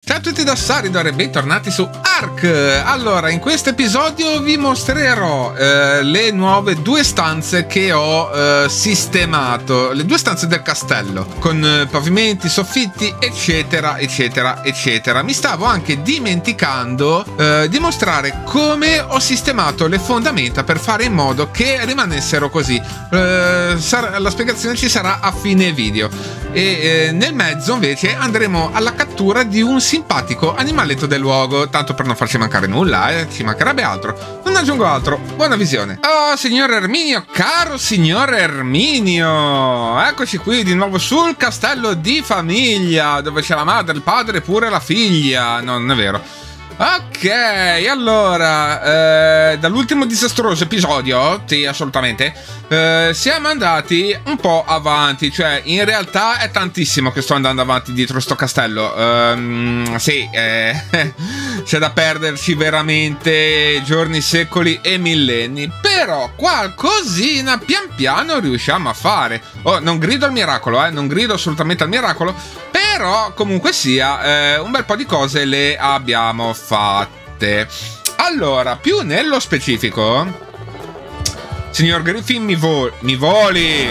Ciao a tutti da Saridor e bentornati su Ark. Allora, in questo episodio vi mostrerò le nuove due stanze che ho sistemato, le due stanze del castello, con pavimenti, soffitti, eccetera, eccetera, eccetera. Mi stavo anche dimenticando di mostrare come ho sistemato le fondamenta per fare in modo che rimanessero così. La spiegazione ci sarà a fine video. E nel mezzo invece andremo alla cattura di un simpatico animaletto del luogo, tanto per non farci mancare nulla, ci mancherebbe altro. Non aggiungo altro, buona visione. Oh, signor Erminio, caro signor Erminio, eccoci qui di nuovo sul castello di famiglia, dove c'è la madre, il padre e pure la figlia. No, non è vero. Ok, allora, dall'ultimo disastroso episodio, sì, assolutamente, siamo andati un po' avanti, cioè in realtà è tantissimo che sto andando avanti dietro sto castello, sì, c'è da perderci veramente giorni, secoli e millenni, però qualcosina pian piano riusciamo a fare. Oh, non grido al miracolo, non grido assolutamente al miracolo, però comunque sia, un bel po' di cose le abbiamo fatte. Allora, più nello specifico, signor Griffin, mi voli.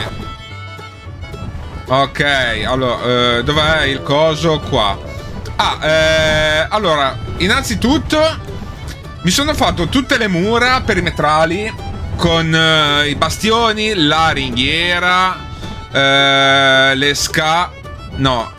Ok, allora, dov'è il coso qua? Allora, innanzitutto mi sono fatto tutte le mura perimetrali con i bastioni, la ringhiera, le no.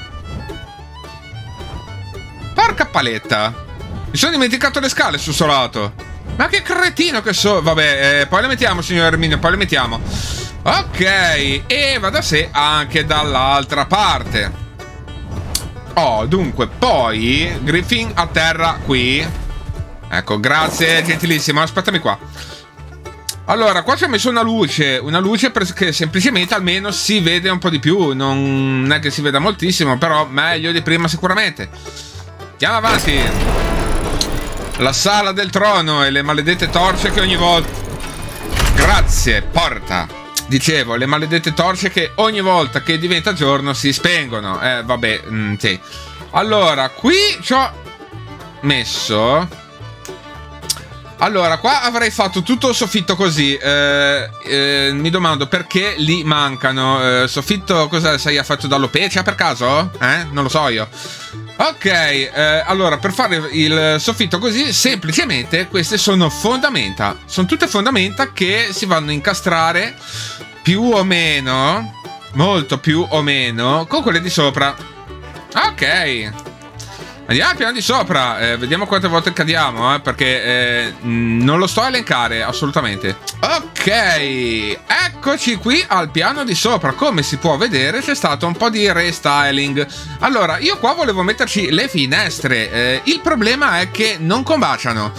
Porca paletta, mi sono dimenticato le scale sul solato. Ma che cretino che so. Vabbè, poi le mettiamo, signor Erminio, poi le mettiamo. Ok, e va da sé anche dall'altra parte. Oh, dunque, poi Griffin a terra qui. Ecco, grazie, gentilissimo. Aspettami qua. Allora, qua ci ho messo una luce perché semplicemente almeno si vede un po' di più. Non è che si veda moltissimo, però meglio di prima sicuramente. Andiamo avanti. La sala del trono e le maledette torce che ogni volta... Grazie, porta. Dicevo, le maledette torce che ogni volta che diventa giorno si spengono. Vabbè, sì. Allora, qui ci ho messo... Allora, qua avrei fatto tutto il soffitto così. Mi domando perché lì mancano. Soffitto, cosa sei fatto dall'Opecia per caso? Non lo so io. Ok, allora, per fare il soffitto così, semplicemente queste sono fondamenta. Sono tutte fondamenta che si vanno a incastrare più o meno, molto più o meno, con quelle di sopra. Ok. Andiamo al piano di sopra, vediamo quante volte cadiamo, perché non lo sto a elencare assolutamente. Ok, eccoci qui al piano di sopra. Come si può vedere c'è stato un po' di restyling. Allora, io qua volevo metterci le finestre, il problema è che non combaciano.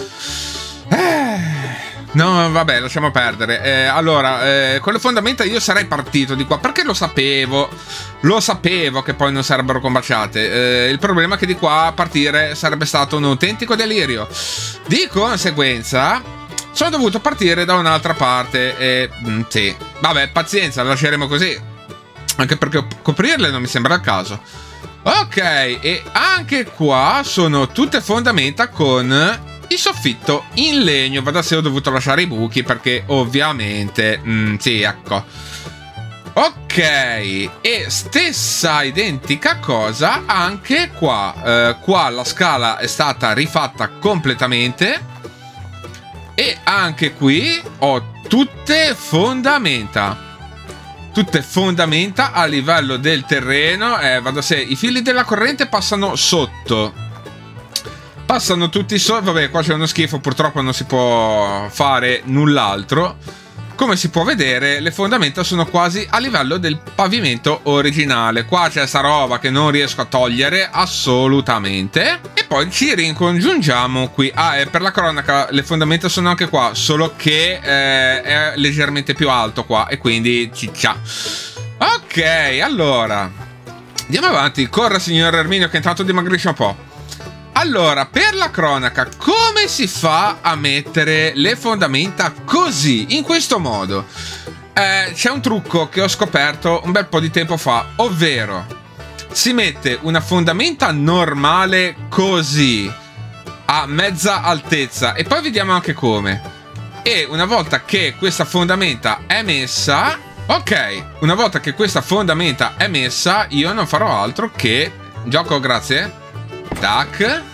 No, vabbè, lasciamo perdere. Allora, con le fondamenta io sarei partito di qua, perché lo sapevo che poi non sarebbero combaciate. Il problema è che di qua a partire sarebbe stato un autentico delirio. Di conseguenza sono dovuto partire da un'altra parte. Sì, vabbè, pazienza, lasceremo così, anche perché coprirle non mi sembra il caso. Ok, e anche qua sono tutte fondamenta con il soffitto in legno. Va da sé, ho dovuto lasciare i buchi perché ovviamente sì, ecco. Ok, e stessa identica cosa anche qua. Qua la scala è stata rifatta completamente e anche qui ho tutte fondamenta. Tutte fondamenta a livello del terreno. Va da sé, i fili della corrente passano sotto. Passano tutti sotto. Vabbè, qua c'è uno schifo, purtroppo non si può fare null'altro. Come si può vedere, le fondamenta sono quasi a livello del pavimento originale. Qua c'è sta roba che non riesco a togliere assolutamente. E poi ci ricongiungiamo qui. E per la cronaca, le fondamenta sono anche qua, solo che è leggermente più alto qua, e quindi ciccia. Ok, allora andiamo avanti. Corra, signor Erminio, che intanto dimagrisce un po'. Allora, per la cronaca, come si fa a mettere le fondamenta così, in questo modo? C'è un trucco che ho scoperto un bel po' di tempo fa, ovvero si mette una fondamenta normale così, a mezza altezza, e poi vediamo anche come. E una volta che questa fondamenta è messa, ok, una volta che questa fondamenta è messa, io non farò altro che gioco, grazie, tac,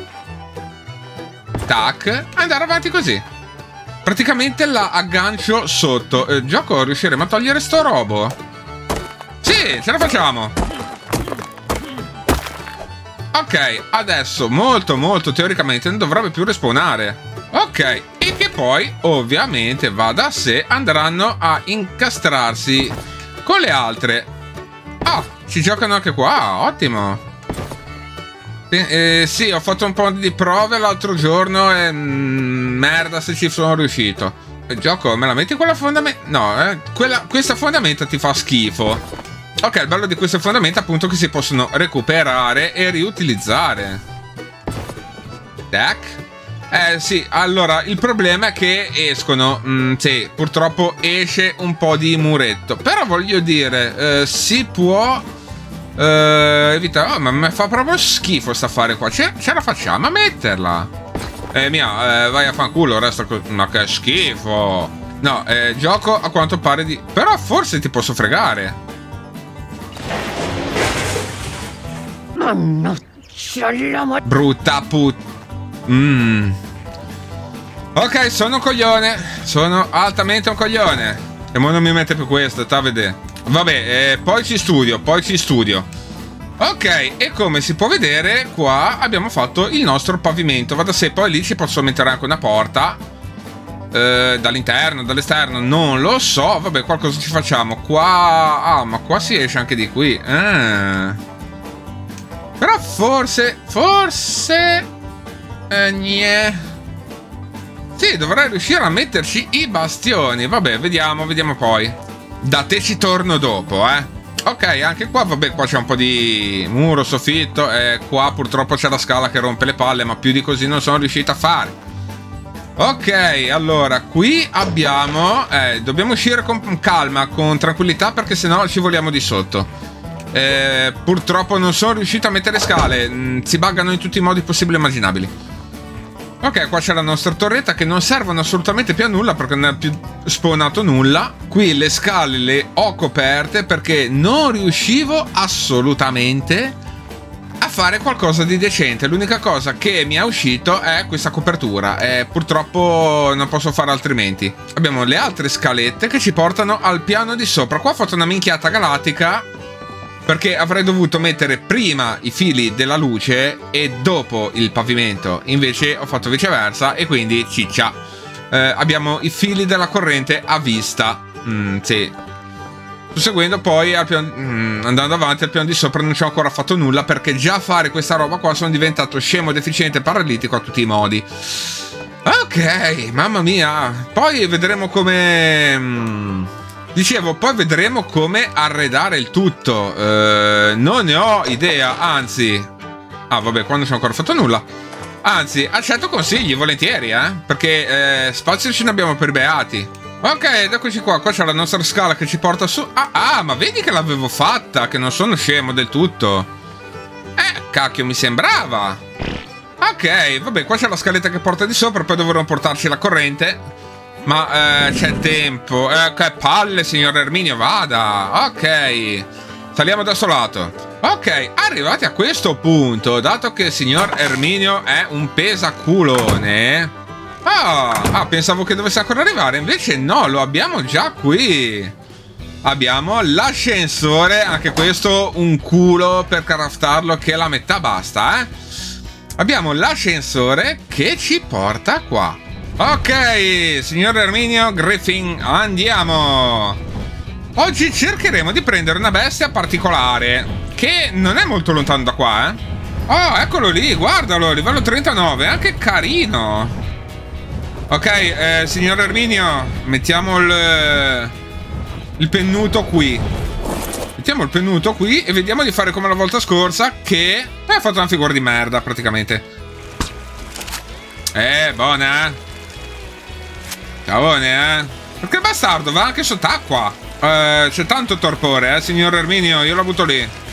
tac, andare avanti così. Praticamente la aggancio sotto. Gioco, riusciremo a togliere sto robo? Sì, ce la facciamo. Ok, adesso molto teoricamente non dovrebbe più respawnare. Ok, e che poi ovviamente va da sé, andranno a incastrarsi con le altre. Ah, ci giocano anche qua, ottimo. Sì, ho fatto un po' di prove l'altro giorno e merda se ci sono riuscito. Gioco, me la metti quella fondamenta? No, questa fondamenta ti fa schifo. Ok, il bello di queste fondamenta è appunto che si possono recuperare e riutilizzare. Tac. Sì, allora, il problema è che escono. Sì, purtroppo esce un po' di muretto. Però voglio dire, si può evitare. Oh, ma mi fa proprio schifo sta affare qua. Ce la facciamo a metterla? Vai a fanculo, resta ma che schifo. No, gioco a quanto pare di. Però forse ti posso fregare. Brutta Ok, sono un coglione. Sono altamente un coglione. E mo non mi mette più questo, sta a vedere. Vabbè, poi ci studio. Ok, e come si può vedere, qua abbiamo fatto il nostro pavimento. Va da sé, poi lì ci posso mettere anche una porta. Dall'interno, dall'esterno, non lo so. Vabbè, qualcosa ci facciamo. Qua. Ah, ma qua si esce anche di qui. Però forse. Sì, dovrei riuscire a metterci i bastioni. Vabbè, vediamo poi. Da te ci torno dopo, Ok, anche qua, vabbè, qua c'è un po' di muro, soffitto. E qua purtroppo c'è la scala che rompe le palle, ma più di così non sono riuscito a fare. Ok, allora, qui abbiamo. Dobbiamo uscire con calma, con tranquillità, perché sennò ci voliamo di sotto. Purtroppo non sono riuscito a mettere scale. Si buggano in tutti i modi possibili e immaginabili. Ok, qua c'è la nostra torretta che non servono assolutamente più a nulla perché non è più spawnato nulla. Qui le scale le ho coperte perché non riuscivo assolutamente a fare qualcosa di decente. L'unica cosa che mi è uscito è questa copertura e purtroppo non posso fare altrimenti. Abbiamo le altre scalette che ci portano al piano di sopra. Qua ho fatto una minchiata galattica perché avrei dovuto mettere prima i fili della luce e dopo il pavimento. Invece ho fatto viceversa e quindi ciccia. Abbiamo i fili della corrente a vista. Sì. Seguendo poi andando avanti al piano di sopra non ci ho ancora fatto nulla perché già fare questa roba qua sono diventato scemo, deficiente, paralitico a tutti i modi. Ok, mamma mia. Poi vedremo come... Dicevo, poi vedremo come arredare il tutto. Non ne ho idea, anzi... Ah, vabbè, qua non ci ho ancora fatto nulla. Anzi, accetto consigli, volentieri, perché spazio ce ne abbiamo per beati. Ok, eccoci qua. Qua c'è la nostra scala che ci porta su. Ah, ma vedi che l'avevo fatta, che non sono scemo del tutto. Cacchio, mi sembrava. Ok, vabbè, qua c'è la scaletta che porta di sopra, poi dovremo portarci la corrente. Ma c'è tempo. Che palle, signor Erminio, vada. Ok, saliamo da sto lato. Ok, arrivati a questo punto, dato che il signor Erminio è un pesaculone. Pensavo che dovesse ancora arrivare. Invece no, lo abbiamo già qui. Abbiamo l'ascensore. Anche questo un culo per craftarlo, che la metà basta, Abbiamo l'ascensore che ci porta qua. Ok, signor Erminio Griffin, andiamo. Oggi cercheremo di prendere una bestia particolare che non è molto lontano da qua, Oh, eccolo lì, guardalo, livello 39, anche carino. Ok, signor Erminio, mettiamo il pennuto qui. Mettiamo il pennuto qui e vediamo di fare come la volta scorsa, che ha fatto una figura di merda praticamente. Buona, Cavone, Perché il bastardo va anche sott'acqua. C'è tanto torpore, signor Erminio, io la butto lì.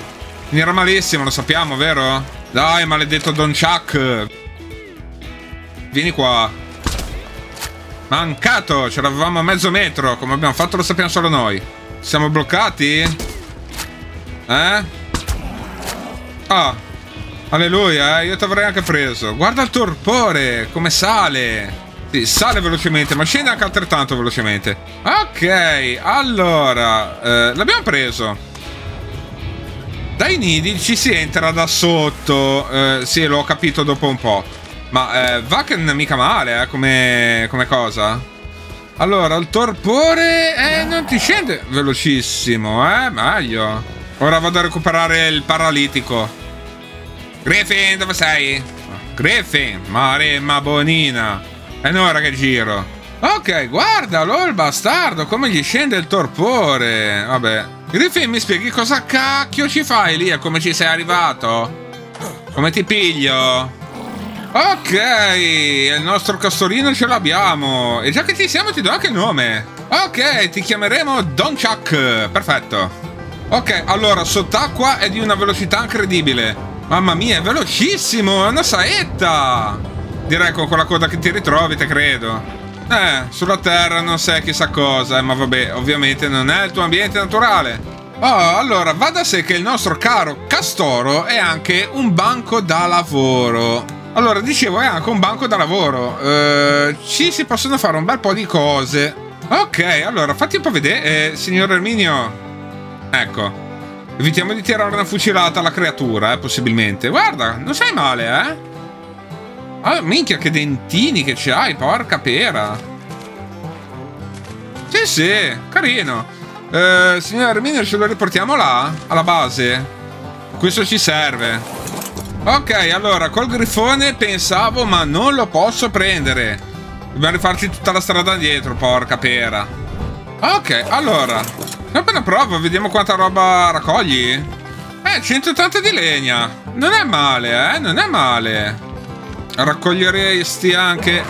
Finirà malissimo, lo sappiamo, vero? Dai, maledetto Don Chuck. Vieni qua. Mancato, ce l'avevamo a mezzo metro. Come abbiamo fatto lo sappiamo solo noi. Siamo bloccati? Eh? Ah, alleluia, io ti avrei anche preso. Guarda il torpore, come sale. Sì, sale velocemente, ma scende anche altrettanto velocemente. Ok, allora l'abbiamo preso. Dai nidi ci si entra da sotto. Sì, l'ho capito dopo un po'. Ma va che non è mica male, come cosa. Allora, il torpore non ti scende velocissimo, meglio. Ora vado a recuperare il paralitico. Griffin, dove sei? Griffin, maremma bonina. È un'ora che giro. Ok, guardalo il bastardo, come gli scende il torpore. Vabbè. Griffin, mi spieghi cosa cacchio ci fai lì e come ci sei arrivato? Come ti piglio? Ok, il nostro castorino ce l'abbiamo. E già che ci siamo ti do anche il nome. Ok, ti chiameremo Don Chuck. Perfetto. Ok, allora, sott'acqua è di una velocità incredibile. Mamma mia, è velocissimo, è una saetta. Direi con quella coda che ti ritrovi, te credo. Sulla terra non sai chissà cosa, ma vabbè, ovviamente non è il tuo ambiente naturale. Oh, allora, va da sé che il nostro caro Castoro è anche un banco da lavoro. Allora, dicevo, è anche un banco da lavoro. Ci si possono fare un bel po' di cose. Ok, allora, fatti un po' vedere, signor Erminio. Ecco. Evitiamo di tirare una fucilata alla creatura, possibilmente. Guarda, non sei male, Ah, minchia, che dentini che c'hai, porca pera. Sì, sì, carino. Signor Erminio, ce lo riportiamo là, alla base. Questo ci serve. Ok, allora, col grifone pensavo, ma non lo posso prendere. Dobbiamo rifarci tutta la strada dietro, porca pera. Ok, allora, appena provo, vediamo quanta roba raccogli. 180 di legna. Non è male, non è male. Raccoglieresti anche...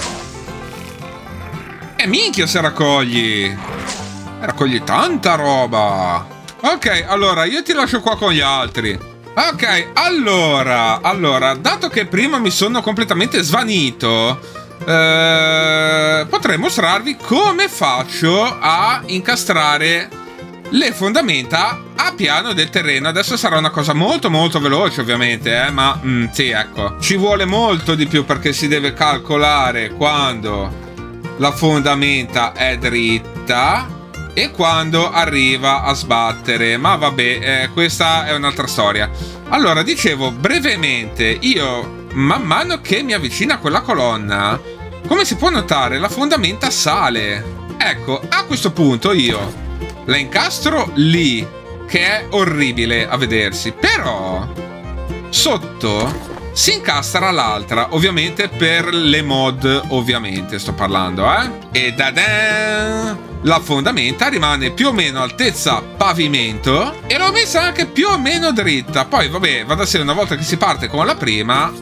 minchia se raccogli. Raccogli tanta roba. Ok, allora, io ti lascio qua con gli altri. Ok, allora, dato che prima mi sono completamente svanito, potrei mostrarvi come faccio a incastrare le fondamenta a piano del terreno. Adesso sarà una cosa molto molto veloce, ovviamente, ma sì, ecco, ci vuole molto di più perché si deve calcolare quando la fondamenta è dritta e quando arriva a sbattere. Ma vabbè, questa è un'altra storia. Allora, dicevo brevemente, io man mano che mi avvicino a quella colonna, come si può notare, la fondamenta sale. Ecco, a questo punto io la incastro lì, che è orribile a vedersi, però sotto si incastra l'altra, ovviamente per le mod, ovviamente sto parlando, e la fondamenta rimane più o meno altezza pavimento e l'ho messa anche più o meno dritta. Poi vabbè, va da sé, una volta che si parte con la prima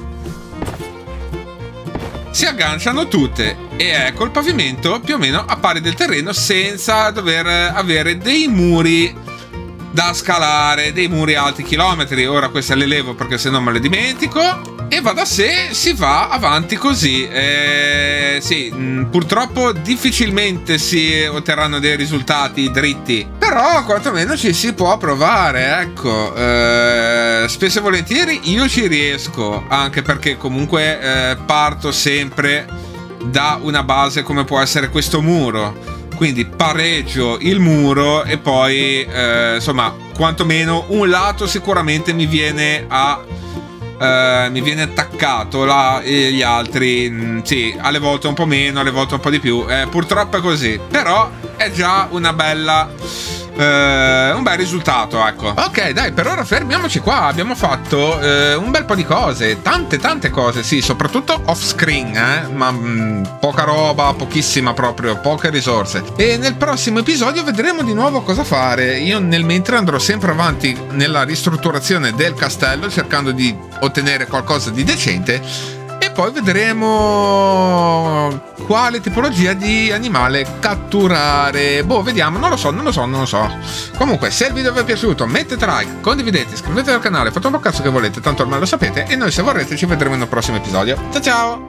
si agganciano tutte e ecco il pavimento più o meno a pari del terreno, senza dover avere dei muri da scalare, dei muri alti chilometri. Ora queste le levo perché se no me le dimentico. E va da sé, si va avanti così. Sì, purtroppo difficilmente si otterranno dei risultati dritti, però quantomeno ci si può provare, ecco. Spesso e volentieri io ci riesco, anche perché comunque parto sempre da una base come può essere questo muro. Quindi pareggio il muro e poi, insomma, quantomeno un lato sicuramente mi viene attaccato, e gli altri sì, alle volte un po' meno, alle volte un po' di più. Purtroppo è così, però è già una bella... un bel risultato, ecco. Ok, dai, per ora fermiamoci qua. Abbiamo fatto un bel po' di cose, tante cose, sì, soprattutto off screen, ma poca roba, pochissima proprio, poche risorse. E nel prossimo episodio vedremo di nuovo cosa fare. Io nel mentre andrò sempre avanti nella ristrutturazione del castello, cercando di ottenere qualcosa di decente. E poi vedremo quale tipologia di animale catturare. Boh, vediamo, non lo so. Comunque, se il video vi è piaciuto, mettete like, condividete, iscrivetevi al canale, fate un po' cazzo che volete, tanto ormai lo sapete, e noi se vorrete ci vedremo in un prossimo episodio. Ciao ciao!